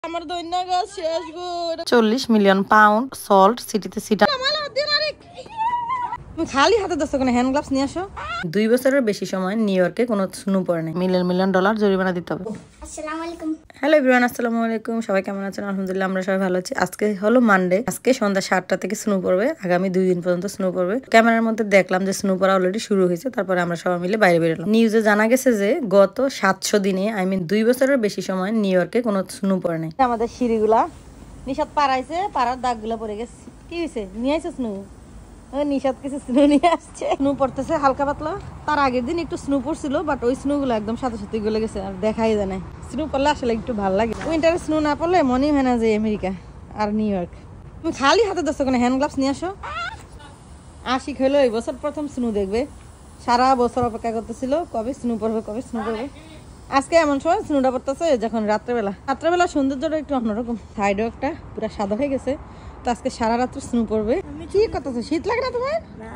আমার দৈন্য গাছ শেষ গো 40 মিলিয়ন পাউন্ড সল্ট সিটিতে সিটা খালি হাতে দস্ত কোনো হ্যান্ড গ্লাভস নিয়ে আসো 2 বছরের বেশি সময় নিউ ইয়র্কে কোনো স্নো পড়ে নাই মিলিয়ন ডলার জরিমানা দিতে হবে। আসসালামু আলাইকুম। হ্যালো এভরিওয়ান, আসসালামু আলাইকুম। সবাই কেমন আছেন? আলহামদুলিল্লাহ আমরা সবাই ভালো আছি। আজকে হলো মানডে। আজকে সন্ধ্যা 7টা থেকে স্নো পড়বে, আগামী 2 দিন পর্যন্ত স্নো পড়বে। ক্যামেরার মধ্যে দেখলাম যে স্নো পড়া অলরেডি শুরু হয়েছে, তারপরে আমরা সবাই মিলে বাইরে বেরোলাম। নিউজে জানা গেছে যে গত 700 দিনে 2 বছরের বেশি সময় নিউ ইয়র্কে কোনো স্নো পড়ে নাই। আমাদের সিঁড়িগুলা নিশাত পাড়াইছে, পাড়ার দাগগুলা পড়ে গেছে। কি হয়েছে? নিয়ে আইছে স্নো? নিশাত কিছু স্নো নিয়ে আসছে, স্নো পড়তেছে হালকা পাতলা। তার আগের দিন একটু স্নো পড়ছিল, বাট ওই স্নো গুলো একদম সাথে সাথে গলে গেছে, আর দেখাই যায় না। স্নো পড়লে আসলে একটু ভালো লাগে। উইন্টারে স্নো না পড়লে মনে হয় না যে আমেরিকা আর নিউ ইয়র্ক। তুমি খালি হাতে দস্ত কোনো হ্যান্ড গ্লাভস নিয়ে আসো। আশিক হইলো এই বছর প্রথম স্নো দেখবে। সারা বছর অপেক্ষা করতেছিল কবে স্নো পড়বে, কবে স্নো পড়বে। আজকে এমন সময় স্নোটা পড়তেছে যখন রাত্রেবেলা সৌন্দর্যটা একটু অন্যরকম। সাইডও একটা পুরো সাদা হয়ে গেছে। তো আজকে সারা রাত্র স্নো পড়বে। কি করতেছে? শীত লাগে না তোমার?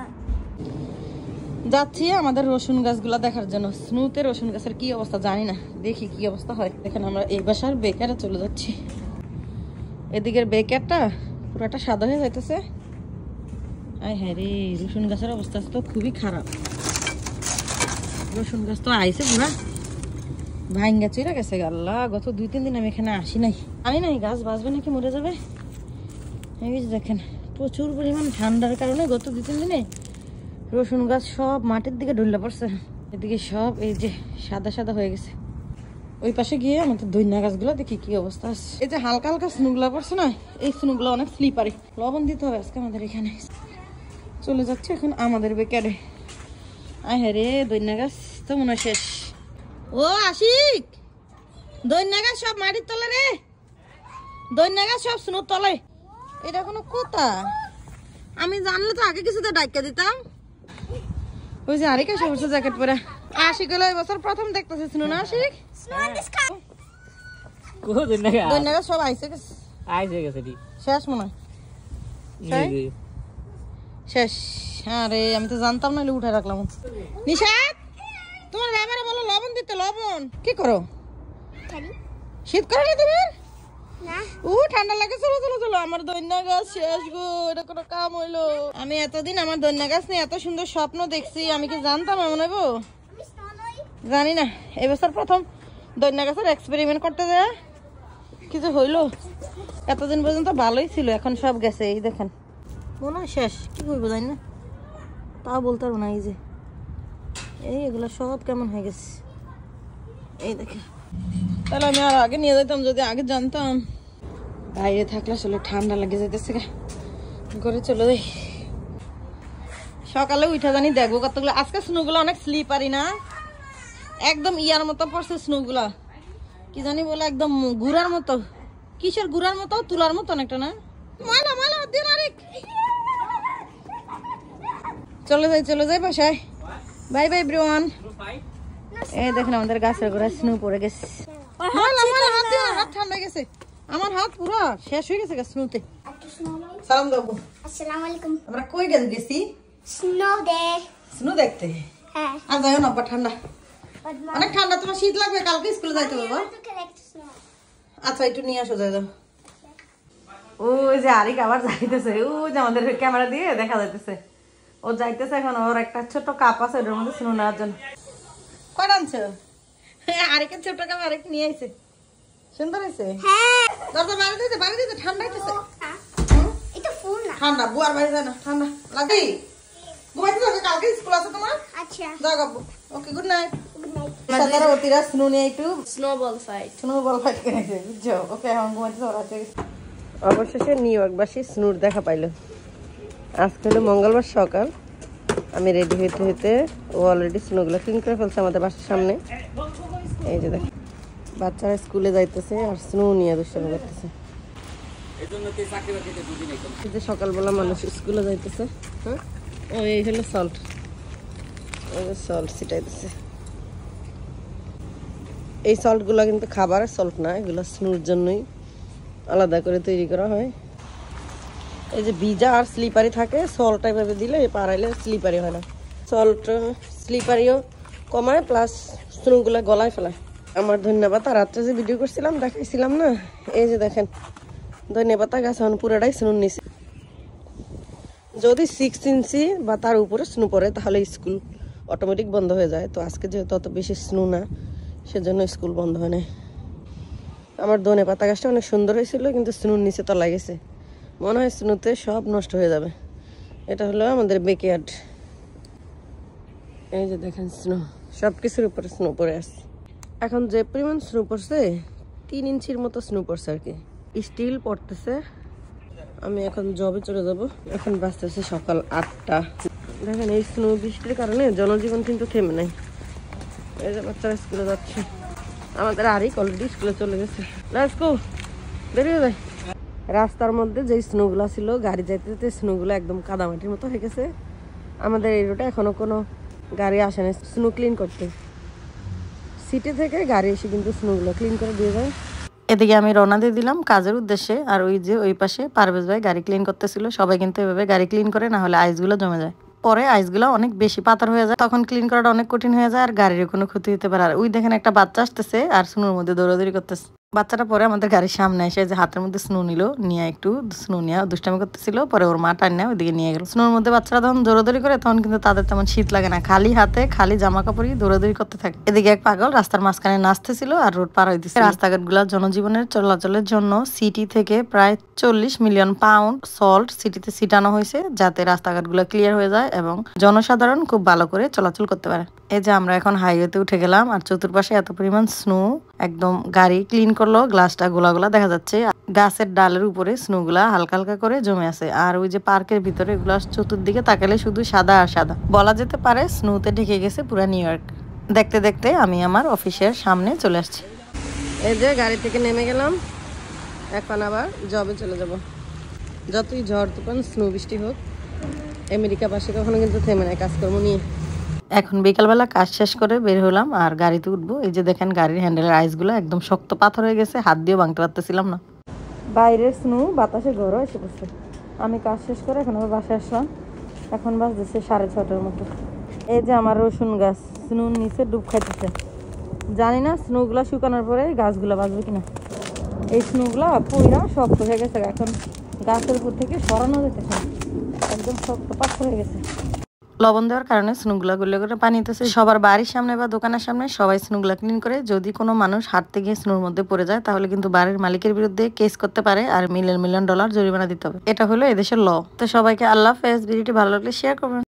যাচ্ছি আমাদের রসুন গাছগুলা দেখার জন্য। স্নোতে রসুন গাছের কি অবস্থা জানি না, দেখি কি অবস্থা হয়। দেখেন আমরা এই বাসার বেকারে চলে যাচ্ছি। এদিকের বেকারটা পুরাটা সাদা হয়ে যাইতেছে। আয় হ্যাঁ রে, রসুন গাছের অবস্থা তো খুবই খারাপ। রসুন গাছ তো আইছে পুরা ভাঙ্গা চুরা গেছে। আল্লাহ, গত 2-3 দিন আমি এখানে আসি নাই, জানি নাই গাছ বাঁচবে নাকি মরে যাবে। এই যে দেখেন, প্রচুর পরিমাণ ঠান্ডার কারণে গত 2-3 দিনে রসুন গাছ সব মাটির দিকে ঢুলে পড়ছে। এদিকে সব এই যে সাদা সাদা হয়ে গেছে। ওই পাশে গিয়ে আমাদের দৈন্য গাছগুলো দেখি কি অবস্থা আছে। এই যে হালকা হালকা স্নোগুলো পড়ছে না, এই স্নোগুলো অনেক স্লিপারি। লবণ দিতে হবে আজকে আমাদের এখানে। চলে যাচ্ছে এখন আমাদের বেকারে। আয় হ্যাঁ রে, দৈন্য গাছ তো মনে হয় শেষ। ও আশিক, দৈন্য গাছ সব মাটির তলে রে, দৈন্য গাছ সব স্নোর তলে। এটা কোনো কথা? আমি জানলে তো আগে কিছুতে ডাক্কা দিতাম। ওই যে আরেক এসে বসে জ্যাকেট পরে। আশিক হলো এই বছর প্রথম দেখতেছে স্নো না আশিক? দৈন্য গাছ সব আইসে গেছে, শেষ মনে হয় শেষ। আরে আমি তো জানতাম না, উঠে রাখলাম। নিশাত, তোমার ব্যাপারে বলো লবণ দিতে। লবণ কি করো? শীত করে না তোমার? ঠান্ডা লাগে। চলো চলো চলো, আমার দৈন্য গাছ শেষ গো। এটা কোনো কাম হইলো? আমি এতদিন আমার দৈন্য গাছ নিয়ে এত সুন্দর স্বপ্ন দেখছি, আমি কি জানতাম এমন হইব? জানি না। এবছর প্রথম দৈন্য গাছের এক্সপেরিমেন্ট করতে যায় কিছু হইলো। এতদিন পর্যন্ত ভালোই ছিল, এখন সব গেছে। এই দেখেন মনে হয় শেষ। কি করবো জানি না, তাও বলতে পারবো না। এই যে এগুলো সব কেমন হয়ে গেছে, এই দেখে। তাহলে আমি আর আগে নিয়ে যেতাম, যদি আগে জানতাম। বাইরে থাকলে আসলে ঠান্ডা লাগে যেতেছে, ঘরে চলে যাই। সকালে উঠে জানি দেখবো কতগুলো। আজকে স্নোগুলো অনেক স্লিপারি না, একদম ইয়ার মতো পড়ছে স্নোগুলা। কি জানি বলে, একদম গুড়ার মতো। কিসের গুড়ার মতো? তুলার মতো একটা না? মালা মালা দিন আরেক। চলে যাই বাসায়। Bye bye everyone. এই দেখেন আমাদের গাছের গোড়ায় স্নো পড়ে গেছে। হাত ঠান্ডা গেছে, আমার হাত পুরো শেষ হয়ে গেছে স্নোতে। সালাম দাও। আসসালামু আলাইকুম। আমরা কই গেছি? স্নো দেখতে। হ্যাঁ। আর যাইও না, ঠান্ডা অনেক ঠান্ডা। তোমার শীত লাগবে, কালকে স্কুলে যাইতে হবে। আচ্ছা একটু নিয়ে আসো, যাই দাও। ওই যে আরিক আবার যাইতেছে, ওই যে আমাদের ক্যামেরা দিয়ে দেখা যাইতেছে। ও যাইতেছে এখন, ওর একটা ছোট কাপ আছে, ওটার মধ্যে স্নো নেওয়ার জন্য। কয়টা আনছো? আরেকের ছোট কাপ আরেক নিয়ে আইছে। সুন্দর হয়েছে। দরজা বাইরে দিতে ঠান্ডা হইতেছে। ঠান্ডা বুয়ার বাইরে যায় না, ঠান্ডা লাগে। ঘুমাইতে যাবে, কালকে স্কুল আছে তোমার। আচ্ছা যাও গাবু। Okay, good night. সাতারা অতিরা স্নো নিয়ে একটু স্নোবল ফাইট করেছে, বুঝছো? ওকে এখন ঘুমাইতে যাওয়া হচ্ছে। অবশেষে নিউ ইয়র্কবাসী স্নোর দেখা পাইলো। আজকে হলো মঙ্গলবার সকাল। আমি রেডি হইতে হইতে ও অলরেডি স্নোগুলো ক্লিন করে ফেলছে আমাদের বাসার সামনে। এই যে দেখ, বাচ্চারা স্কুলে যাইতেছে আর স্নো নিয়ে দুষ্টামি করতেছে। সকালবেলা মানুষ স্কুলে যাইতেছে। হ্যাঁ, এই হলো সল্ট, সল্ট ছিটাইতেছে। এই সল্টগুলো কিন্তু খাবারের সল্ট না, এগুলো স্নোর জন্যই আলাদা করে তৈরি করা হয়। এই যে ভিজা আর স্লিপারি থাকে, সল্ট এভাবে দিলে পাড়াইলে স্লিপারি হয় না। সল্ট স্লিপারিও কমায়, প্লাস স্নোগুলো গলায় ফেলায়। আমার ধনিয়া পাতা রাত্রে যে ভিডিও করছিলাম দেখাইছিলাম না, এই যে দেখেন ধনিয়া পাতা গাছ এখন পুরোটাই স্নো নিছে। যদি 6 ইঞ্চি বা তার উপরে স্নো পড়ে তাহলে স্কুল অটোমেটিক বন্ধ হয়ে যায়। তো আজকে যেহেতু অত বেশি স্নো না, সেজন্য স্কুল বন্ধ হয় নাই। আমার ধনিয়া পাতা গাছটা অনেক সুন্দর হয়েছিল, কিন্তু স্নোর নিচে তলায় গেছে। মনে হয় স্নোতে সব নষ্ট হয়ে যাবে। এটা হলো আমাদের ব্যাকইয়ার্ড। এই যে দেখেন স্নো, সব কিছুর উপরে স্নো পড়ে আসছে। এখন যে পরিমাণ স্নো পড়ছে, 3 ইঞ্চির মতো স্নো পড়ছে আর কি, স্টিল পড়তেছে। আমি এখন জবে চলে যাব। এখন বাজতেছে সকাল 8টা। দেখেন এই স্নো বৃষ্টির কারণে জনজীবন কিন্তু থেমে নাই। এই যে বাচ্চারা স্কুলে যাচ্ছে, আমাদের আরিক অলরেডি স্কুলে চলে গেছে। লেটস গো, বেরিয়ে যায়। রাস্তার মধ্যে যে স্নোগুলা ছিল, গাড়ি যাইতে যেতে স্নোগুলো একদম কাদামাটির মতো হয়ে গেছে। আমাদের এই রোডে এখনো কোনো গাড়ি আসে না স্নো ক্লিন করতে। সিটি থেকে গাড়ি এসে কিন্তু স্নোগুলো ক্লিন করে দিয়ে যায়। এদিকে আমি রওনা দিয়ে দিলাম কাজের উদ্দেশ্যে। আর ওই যে ওই পাশে পারভেজ ভাই গাড়ি ক্লিন করতেছিল। সবাই কিন্তু এভাবে গাড়ি ক্লিন করে, না হলে আইসগুলো জমে যায়। পরে আইসগুলো অনেক বেশি পাতর হয়ে যায়, তখন ক্লিন করাটা অনেক কঠিন হয়ে যায়, আর গাড়ির কোনো ক্ষতি হতে পারে। আর ওই দেখেন একটা বাচ্চা আসতেছে আর স্নোর মধ্যে দৌড়াদৌড়ি করতেছে। বাচ্চাটা পরে আমাদের গাড়ির সামনে এসে যে হাতের মধ্যে স্নো নিল, নিয়ে একটু স্নো নিয়ে দুষ্টামি করতেছিল। পরে ওর মা টান্না ওইদিকে নিয়ে গেল। স্নোর মধ্যে বাচ্চারা যখন দৌড়াদৌড়ি করে, তখন কিন্তু তাদের তেমন শীত লাগে না, খালি হাতে খালি জামা কাপড়ই দৌড়াদৌড়ি করতে থাকে। এদিকে এক পাগল রাস্তার মাঝখানে নাচতেছিল আর রোড পার হইতেছে। রাস্তাঘাটগুলো জনজীবনের চলাচলের জন্য সিটি থেকে প্রায় 40 মিলিয়ন পাউন্ড সল্ট সিটিতে ছিটানো হয়েছে, যাতে রাস্তাঘাটগুলো ক্লিয়ার হয়ে যায় এবং জনসাধারণ খুব ভালো করে চলাচল করতে পারে। এই যে আমরা এখন হাইওয়েতে উঠে গেলাম, আর চতুর্পাশে এত পরিমাণ স্নো, একদম গাড়ি ক্লিন করলো, গ্লাসটা গোলা গোলা দেখা যাচ্ছে। গাছের ডালের উপরে স্নো গুলা হালকা হালকা করে জমে আছে। আর ওই যে পার্কের ভিতরে এগুলা চতুর্দিকে তাকালে শুধু সাদা আর সাদা, বলা যেতে পারে স্নোতে ঢেকে গেছে পুরা নিউ ইয়র্ক। দেখতে দেখতে আমি আমার অফিসের সামনে চলে আসছি। এই যে গাড়ি থেকে নেমে গেলাম, এখন আবার জবে চলে যাব। যতই ঝড় তুফান স্নো বৃষ্টি হোক, আমেরিকা পাশে কখনো কিন্তু থেমে নাই কাজকর্ম নিয়ে। এখন বিকালবেলা কাজ শেষ করে বের হলাম আর গাড়িতে উঠবো। এই যে দেখেন গাড়ির হ্যান্ডেলের আইসগুলো একদম শক্ত পাথর হয়ে গেছে, হাত দিয়েও ভাঙতে পারতেছিলাম না। বাইরের স্নো বাতাসে ঘরও এসে পড়ছে। আমি কাজ শেষ করে এখন আবার বাসায় আসলাম। এখন বাজতেছে 6:30টার মতো। এই যে আমার রসুন গাছ স্নোর নিচে ডুব খাইতেছে। জানি না স্নোগুলা শুকানোর পরে গাছগুলো বাঁচবে কিনা। এই স্নোগুলা পুরা শক্ত হয়ে গেছে, এখন গাছের উপর থেকে সরানো যেতেছে না, একদম শক্ত পাথর হয়ে গেছে। লবণ দেওয়ার কারণে স্নোগুলা গুলো করে পানি নিতেছে। সবার বাড়ির সামনে বা দোকানের সামনে সবাই স্নোগুলা ক্লিন করে। যদি কোনো মানুষ হাঁটতে গিয়ে স্নোর মধ্যে পড়ে যায়, তাহলে কিন্তু বাড়ির মালিকের বিরুদ্ধে কেস করতে পারে আর $1 মিলিয়ন জরিমানা দিতে হবে। এটা হলো এদেশের ল। তো সবাইকে আল্লাহ হাফেজ। ভিডিওটি ভালো লাগলে শেয়ার করবেন।